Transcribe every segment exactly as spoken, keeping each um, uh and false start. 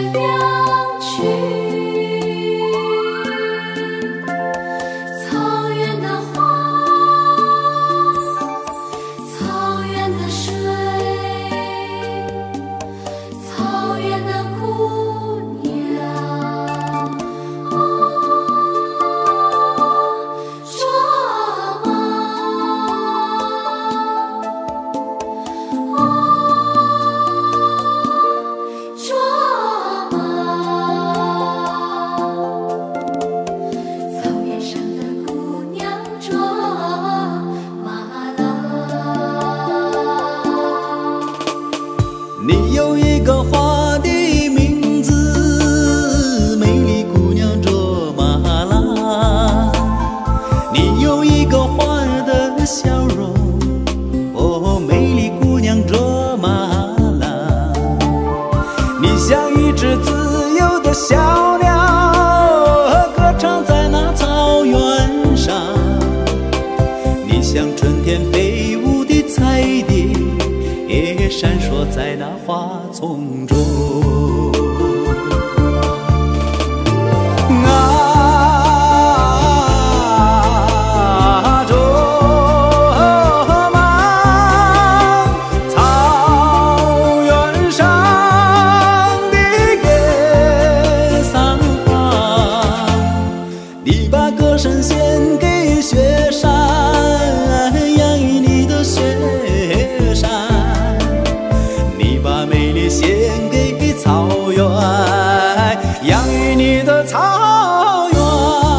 你有一个花的名字，美丽姑娘卓玛拉。你有一个花儿的笑容，哦，美丽姑娘卓玛拉。你像一只自由的小鸟，歌唱在那草原上。你像春天飞舞的彩蝶，也闪烁在那花丛中。啊，卓玛，草原上的野桑花，你把歌声献给雪山，养育你的雪山。把美丽献给草原，养育你的草原。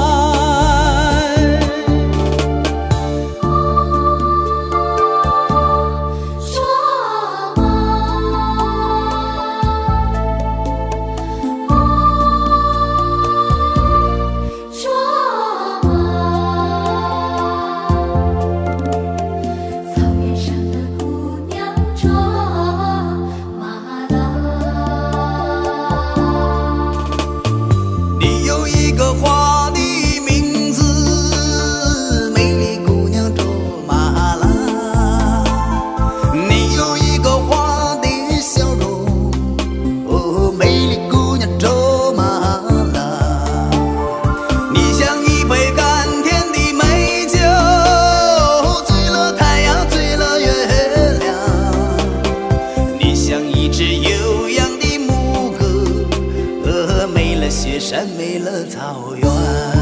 卓玛，卓玛，草原上的姑娘卓。 你有一个花的名字，美丽姑娘卓玛拉。你有一个花的笑容，哦，美丽姑娘卓玛拉。你像一杯甘甜的美酒，醉了太阳，醉了月亮。你像一只悠扬的牧歌，呃，美了雪山，美了草原。